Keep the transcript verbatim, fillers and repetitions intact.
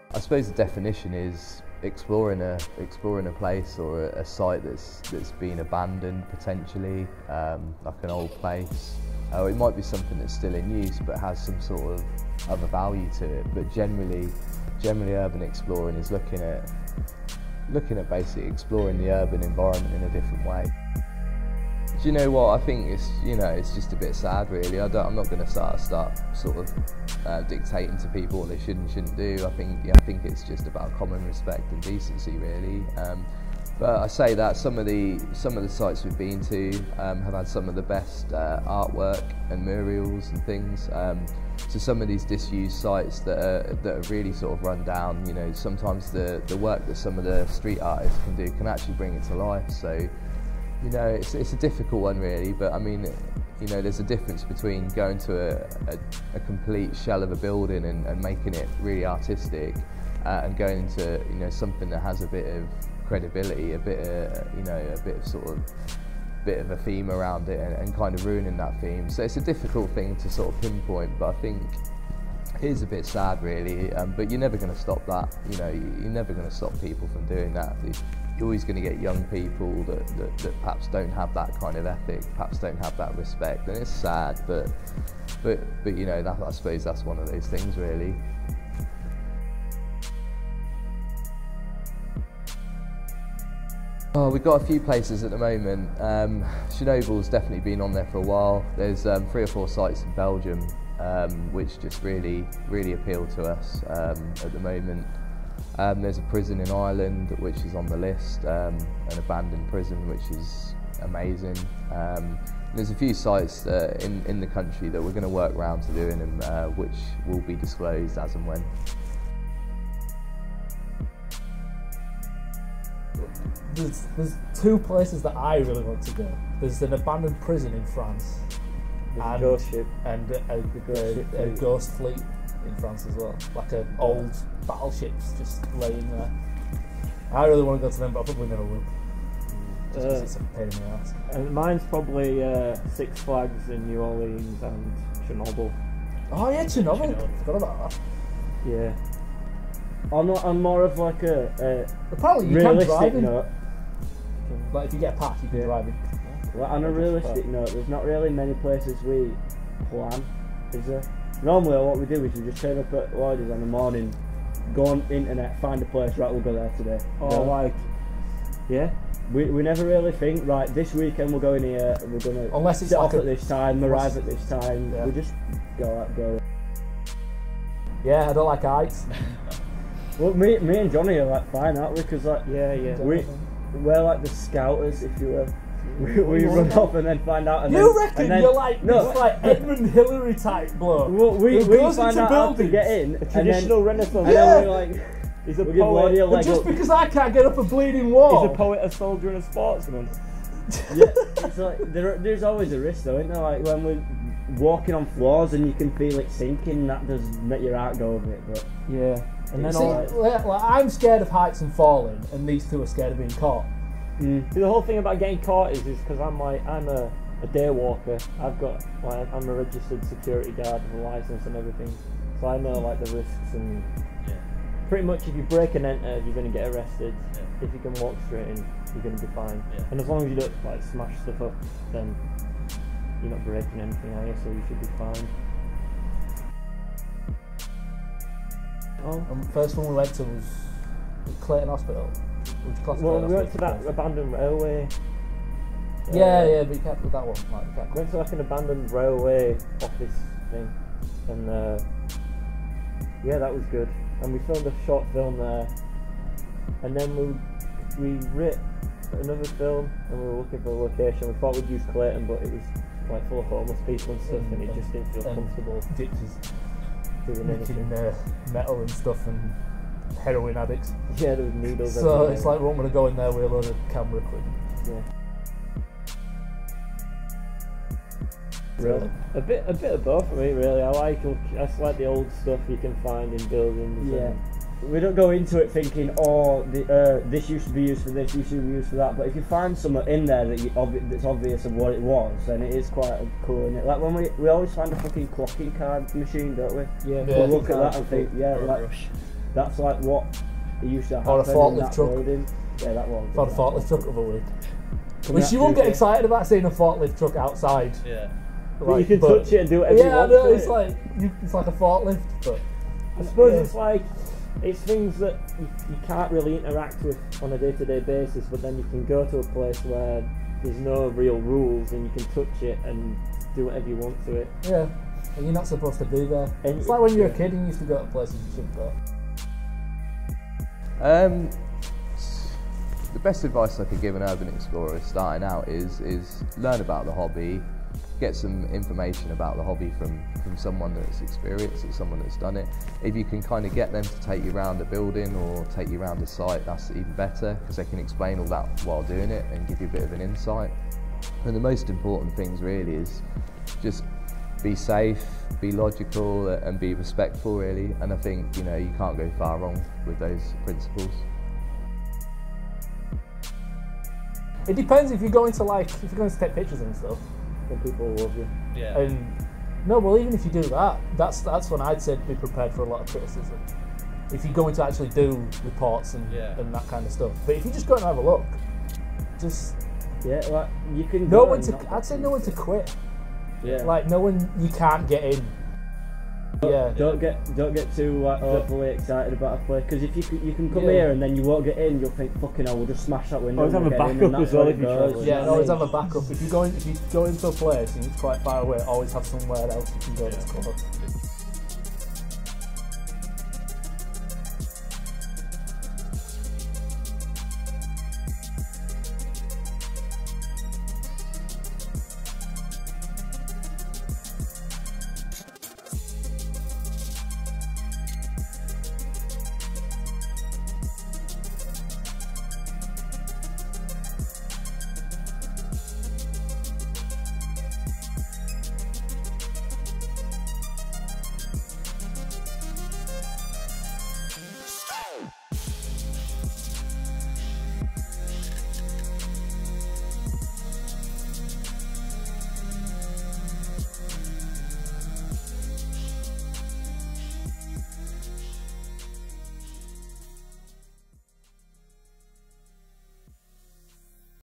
I suppose the definition is exploring a exploring a place or a, a site that's that's been abandoned potentially, um, like an old place. Uh, it might be something that's still in use but has some sort of other value to it. But generally, generally, urban exploring is looking at looking at basically exploring the urban environment in a different way. Do you know what? I think it's you know it's just a bit sad, really. I don't, I'm not going to start start sort of uh, dictating to people what they should and shouldn't do. I think yeah, I think it's just about common respect and decency, really. Um, but I say that some of the some of the sites we've been to um, have had some of the best uh, artwork and murals and things. Um, so some of these disused sites that are, that are really sort of run down. You know, sometimes the the work that some of the street artists can do can actually bring it to life. So. You know, it's, it's a difficult one really, but I mean, you know, there's a difference between going to a, a, a complete shell of a building and, and making it really artistic uh, and going into, you know, something that has a bit of credibility, a bit of, you know, a bit of sort of, bit of a theme around it and, and kind of ruining that theme. So it's a difficult thing to sort of pinpoint, but I think it is a bit sad really, um, but you're never going to stop that. You know, you're never going to stop people from doing that. You're always going to get young people that, that, that perhaps don't have that kind of ethic, perhaps don't have that respect, and it's sad, but but but you know, that, I suppose that's one of those things really. Oh, we've got a few places at the moment. Um, Chernobyl's definitely been on there for a while. There's um, three or four sites in Belgium um, which just really really appeal to us um, at the moment. Um, there's a prison in Ireland which is on the list, um, an abandoned prison which is amazing. Um, there's a few sites uh, in, in the country that we're going to work round to doing and uh, which will be disclosed as and when. There's, there's two places that I really want to go. There's an abandoned prison in France and, a ghost ship. and a, a, ghost a, ship a ghost fleet in France as well, like an old battleships just laying there. I really want to go to them, but I probably never will. Just because uh, it's a pain in the ass. And mine's probably uh, Six Flags in New Orleans and Chernobyl. Oh yeah, Chernobyl. Chernobyl. Forgot about that. Yeah. I'm not. I'm more of like a, a Apparently you realistic can drive in. note. Like if you get a pass, you can Yeah. drive in. Well, on a realistic note, there's not really many places we plan, is there? Normally what we do is we just turn up at Lloyd's on the morning, go on internet, find a place, right, we'll go there today. Oh. You know, like, yeah. We, we never really think, right, this weekend we're going here, we're going to Unless it's sit like off a- at this time, arrive at this time, Yeah. we just go out, go. Yeah, I don't like heights. Well, me, me and Johnny are like fine, aren't we? Because like, Yeah, yeah. we, we're like the scouters, if you will. We, we run off and then find out. And You then, reckon and then, you're like no, this like Edmund Hillary type bloke? Well, we, who we goes find into out how to buildings? get in. A And traditional then, Renaissance. and Yeah. then we're like, He's a we give poet. Lordy a But leg just up. because I can't get up a bleeding wall. He's a poet, a soldier, and a sportsman. Yeah, it's like there, there's always a risk though, isn't there? Like when we're walking on floors and you can feel it sinking, that does make your heart go a bit. But Yeah. And then See, all. like, like, I'm scared of heights and falling, and these two are scared of being caught. mm. See, the whole thing about getting caught is is because I'm like I'm a, a day walker. I've got like I'm a registered security guard with a license and everything, so I know like the risks and Yeah. pretty much if you break and enter, you're going to get arrested. Yeah. If you can walk straight in, you're going to be fine. Yeah. And as long as you don't like smash stuff up, then you're not breaking anything, are you? So you should be fine. Oh. And the first one we went to was Clayton Hospital. Would you class Well, Clayton we went to Hospital that first? abandoned railway. Yeah, Uh, yeah, but you can't put that one. Like, you can't We went to like an abandoned railway office thing, and uh, yeah, that was good. And we filmed a short film there, and then we we writ another film, and we were looking for a location. We thought we'd use Clayton, but it was like full of homeless people and stuff, and it just didn't feel and comfortable Gypsies doing making anything. uh, metal and stuff, and heroin addicts. Yeah, there was needles. So everywhere. it's like we want to go in there with a load of camera equipment. yeah. Really? A bit, a bit of both for me, really. I like, I just like the old stuff you can find in buildings. Yeah. and- We don't go into it thinking, oh, the, uh, this used to be used for this, this used to be used for that. But if you find something in there that you, obvi that's obvious of what it was, then it is quite cool. Isn't it? Like when we we always find a fucking clocking card machine, don't we? Yeah. Yeah. We look at that and think, yeah, Or a like brush. That's like what used to happen Or a forklift in that truck. building. Yeah, that one. For a forklift truck of a week. Coming Which at you won't get Tuesday. excited about seeing a forklift truck outside. Yeah. But you can touch it and do whatever yeah, you want I know, to it's it. like you, it's like a forklift, but I suppose yeah. it's like it's things that you, you can't really interact with on a day-to-day basis, but then you can go to a place where there's no real rules and you can touch it and do whatever you want to it. yeah, and you're not supposed to be there. And It's y- like when you were a yeah. kid and you used to go to places you shouldn't go. Um, the best advice I could give an urban explorer starting out is is learn about the hobby, get some information about the hobby from, from someone that's experienced it, someone that's done it. If you can kind of get them to take you around the building or take you around the site, that's even better because they can explain all that while doing it and give you a bit of an insight. And the most important things really is just be safe, be logical and be respectful really, and I think you know you can't go far wrong with those principles. It depends if you're going to like if you're going to take pictures and stuff. When people love you. Yeah. And no, well, even if you do that, that's that's when I'd say to be prepared for a lot of criticism. If you're going to actually do reports and Yeah. and that kind of stuff, but if you just go and have a look, just Yeah, like you can. know go when and to. not I'd say get know when into to it. quit. Yeah. Like know when you can't get in. Yeah. Don't get don't get too like Oh. overly excited about a play because if you c- you can come Yeah. here and then you won't get in, you'll think fucking hell, we'll just smash that window. Always and have a we'll get in," backup and that's as well how if it you goes, travel. you Yeah, know and what I always mean? have a backup. If you go in, if you go into a place and it's quite far away, always have somewhere else you can go Yeah. that's close.